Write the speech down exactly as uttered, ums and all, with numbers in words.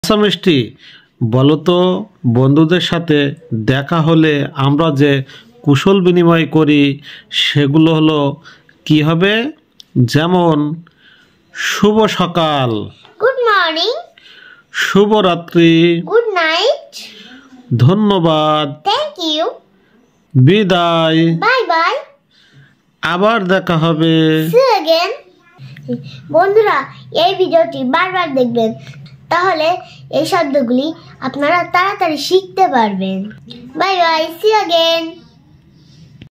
আচ্ছা মিষ্টি, বলো তো, বন্ধুদের সাথে দেখা হলে আমরা যে কুশল বিনিময় করি সেগুলো হলো কি হবে? যেমন শুভ সকাল, গুড মর্নিং, শুভ রাত্রি, গুড নাইট, ধন্যবাদ, থ্যাংক ইউ, বিদায়, বাই বাই, আবার দেখা হবে। See you again. বন্ধুরা, এই ভিডিওটি বারবার দেখবেন, তাহলে এই শব্দগুলি আপনারা তাড়াতাড়ি শিখতে পারবেন। Bye bye, see you again.